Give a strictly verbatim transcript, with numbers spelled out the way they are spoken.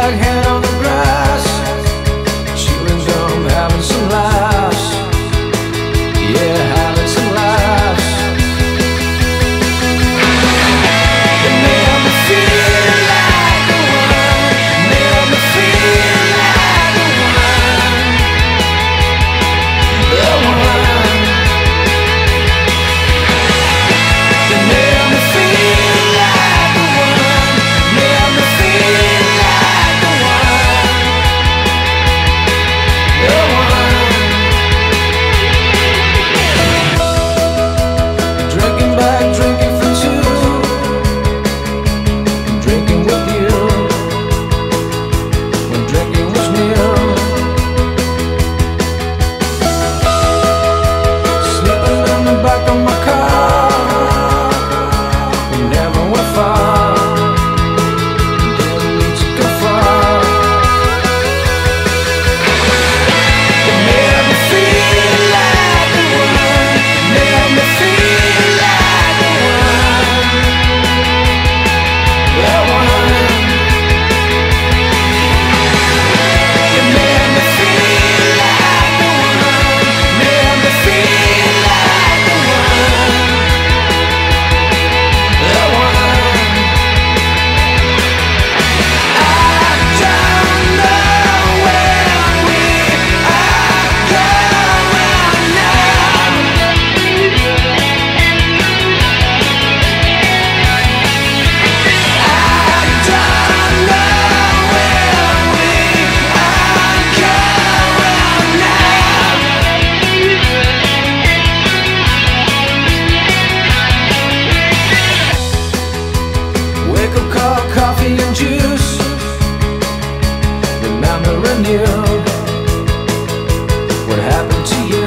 backhand on the grass, chewing gum, having some laughs. Yeah, having some laughs. It made me feel like the one, made me feel like the one, the one. It made me feel like the one, made me feel like the one, the one. Drinking back, drinking for two, drinking with you, when drinking was new. Sleeping in the back of my car, we never went far, didn't need to go far. It made me feel like the one, made me feel like the one, the one. It made me feel like the one, made me feel like the one, the one. I don't know where we are going now. I don't know where we are going now. Wake up, call, coffee and juice, remembering you, what happened to you.